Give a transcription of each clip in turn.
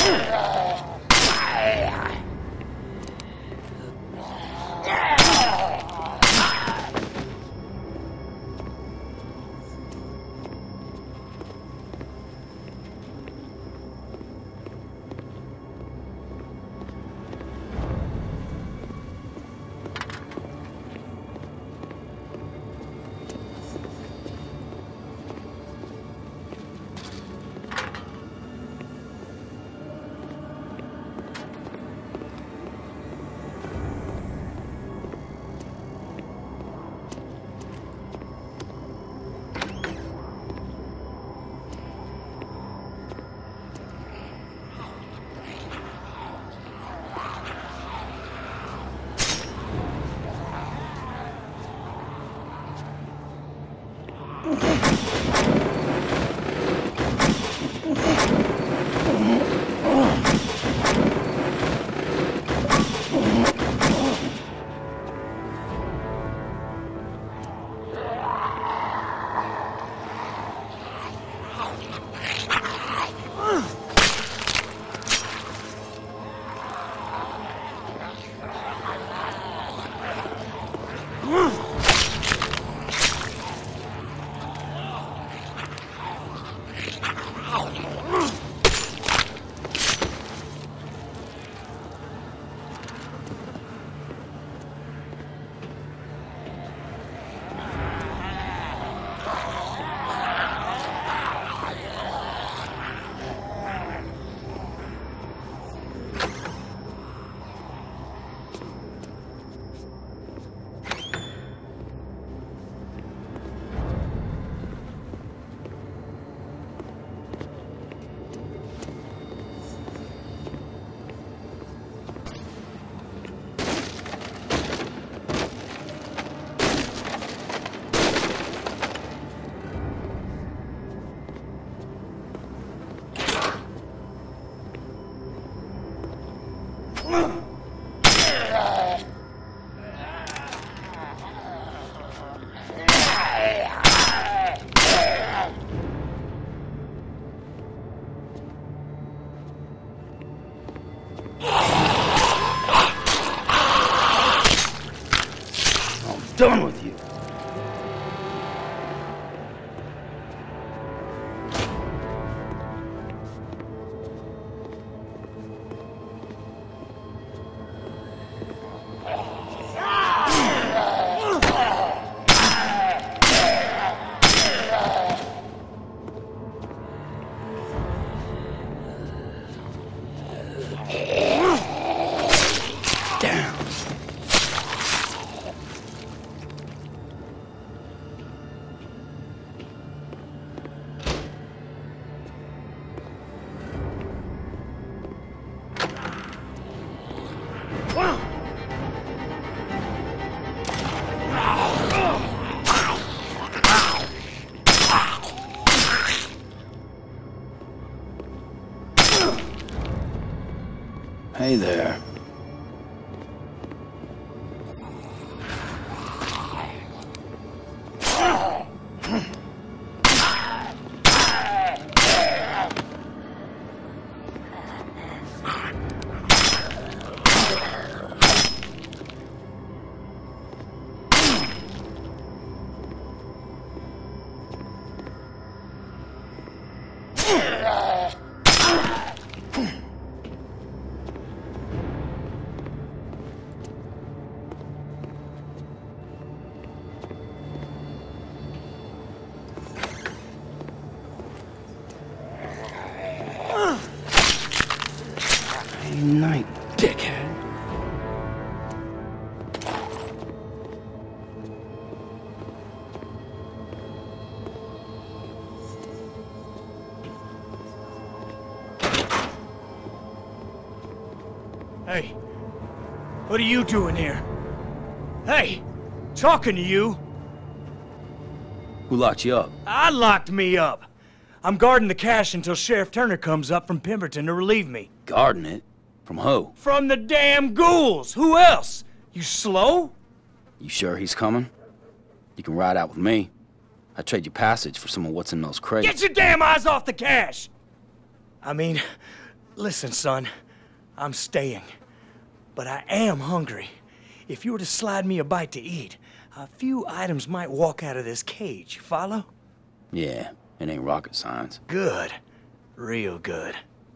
Done with you. Hey there. Night, dickhead. Hey, what are you doing here? Hey, talking to you. Who locked you up? I locked me up. I'm guarding the cache until Sheriff Turner comes up from Pemberton to relieve me. Guarding it? From who? From the damn ghouls! Who else? You slow? You sure he's coming? You can ride out with me. I'd trade you passage for some of what's in those crates. Get your damn eyes off the cache! I mean, Listen, son, I'm staying. But I am hungry. If you were to slide me a bite to eat, a few items might walk out of this cage. Follow? Yeah, it ain't rocket science. Good. Real good.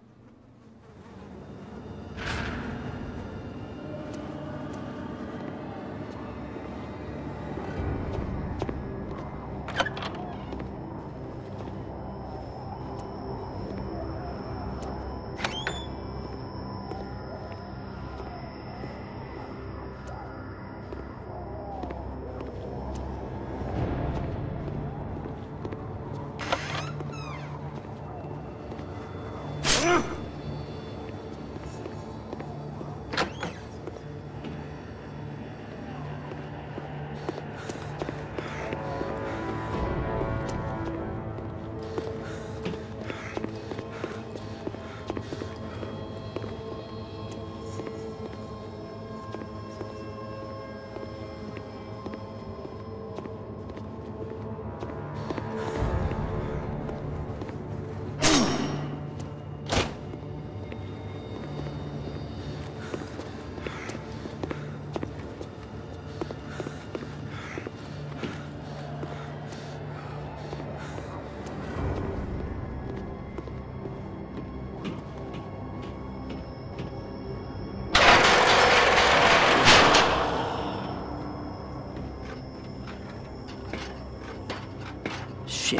Shit.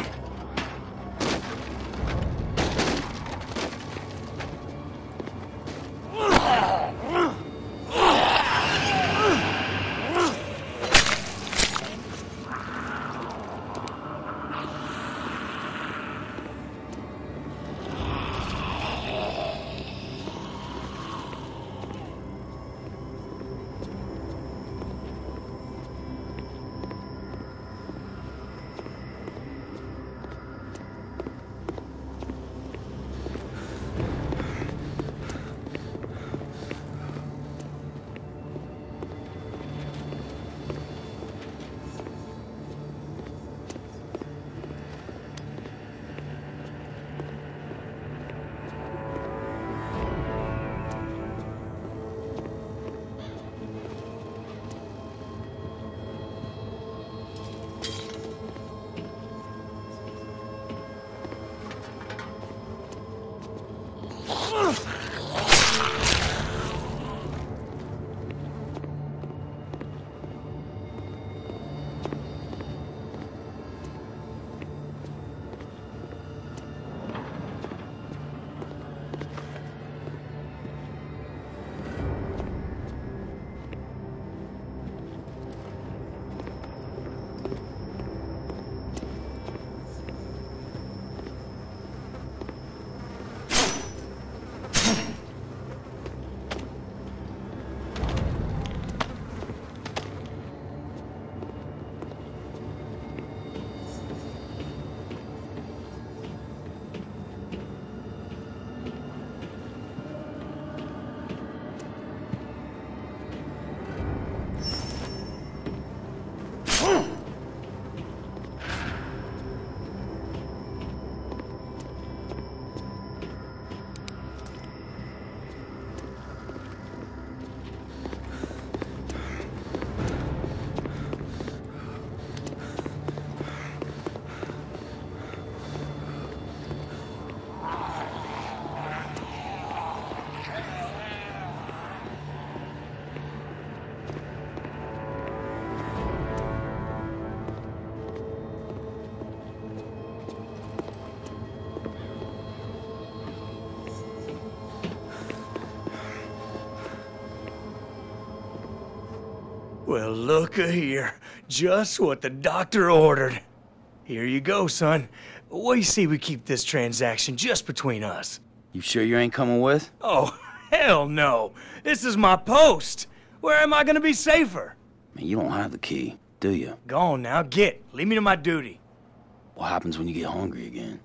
Well, look-a here. Just what the doctor ordered. Here you go, son. What do you say we keep this transaction just between us? You sure you ain't coming with? Oh, hell no. This is my post. Where am I gonna be safer? Man, you don't have the key, do you? Go on now, get. Leave me to my duty. What happens when you get hungry again?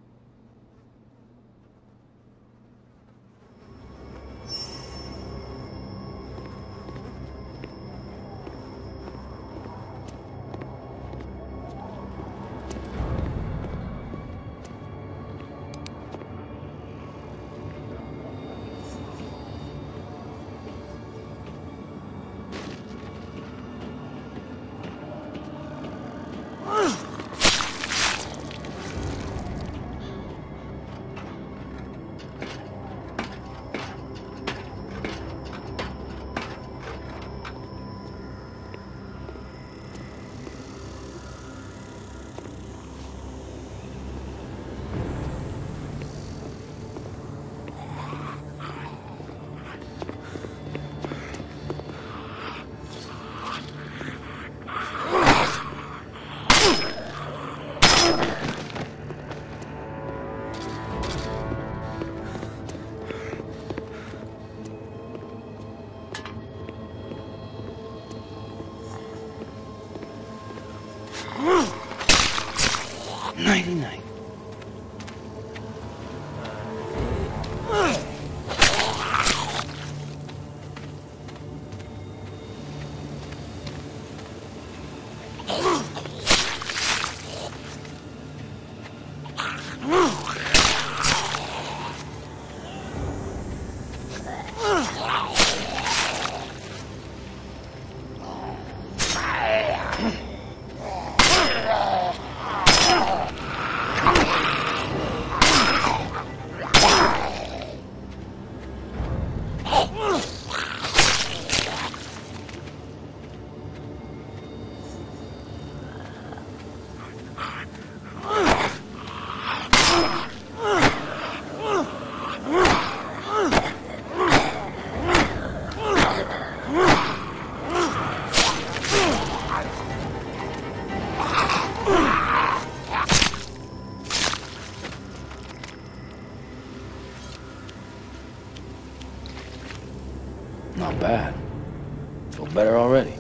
Not bad. Feel better already.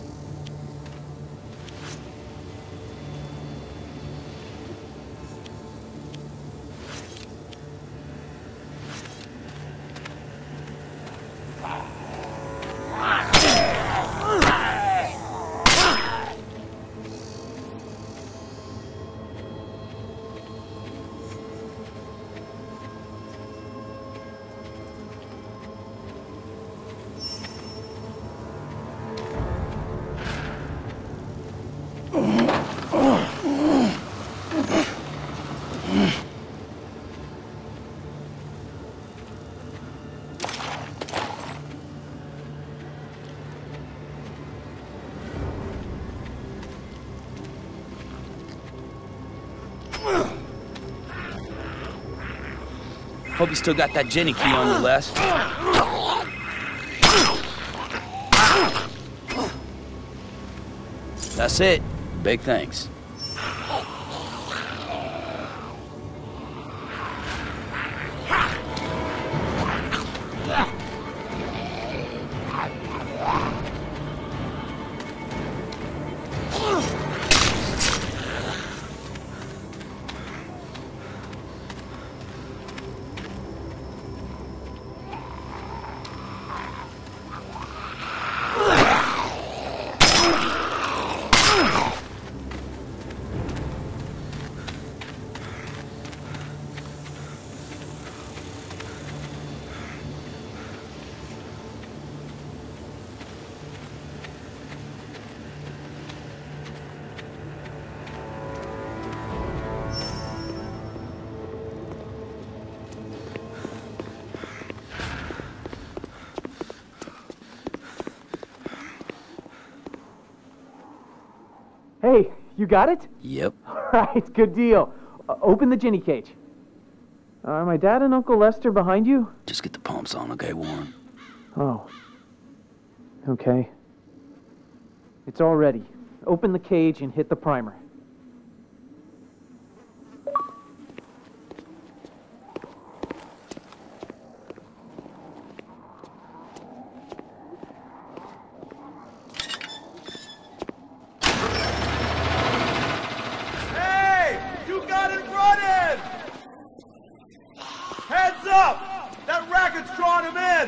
Hope you still got that Jenny key on you, Les. That's it. Big thanks. Hey, you got it? Yep. All right, good deal. Open the ginny cage. Are my dad and Uncle Lester behind you? Just get the pumps on, okay, Warren? Oh. Okay. It's all ready. Open the cage and hit the primer. Heads up! That racket's drawing him in!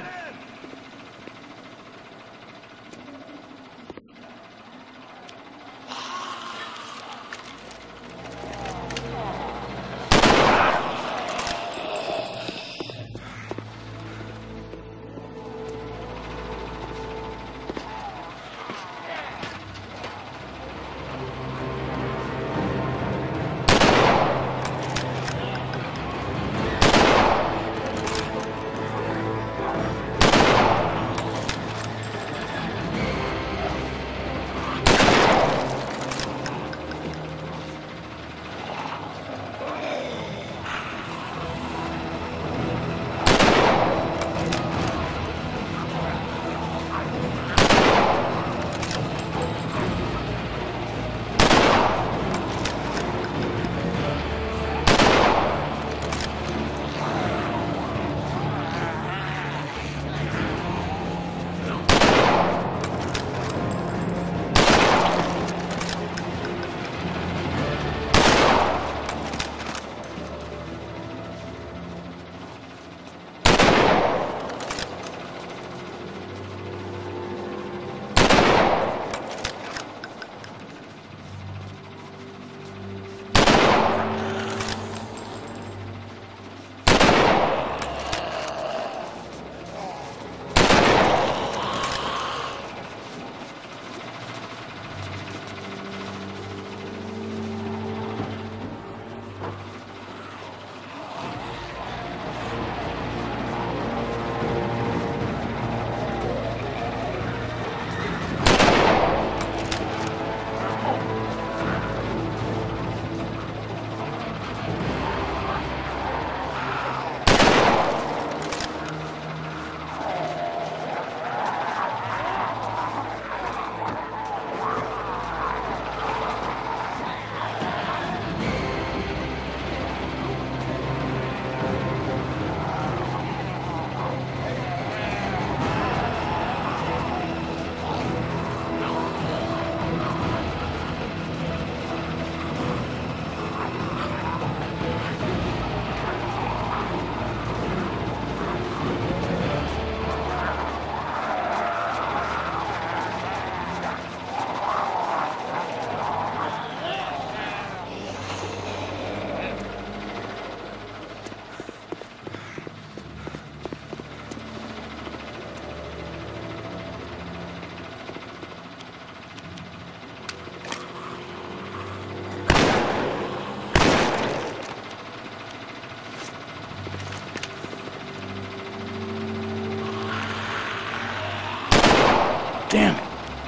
Damn it.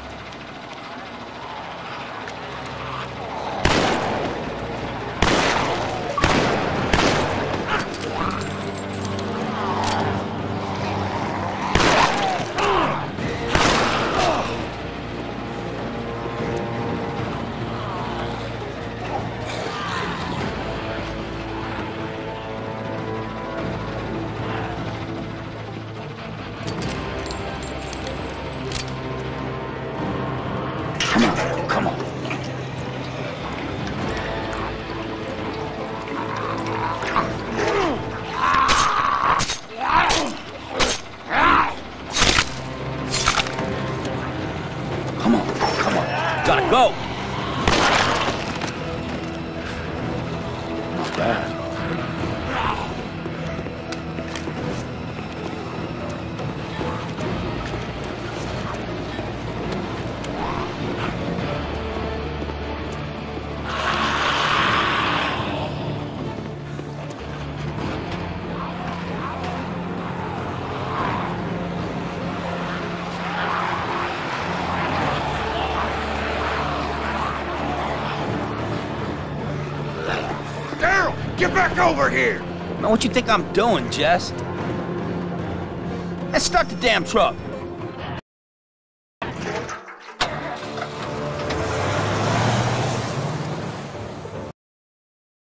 Come on. Come on, come on. Gotta go. Not bad. Get back over here! Man, what you think I'm doing, Jess? Let's start the damn truck.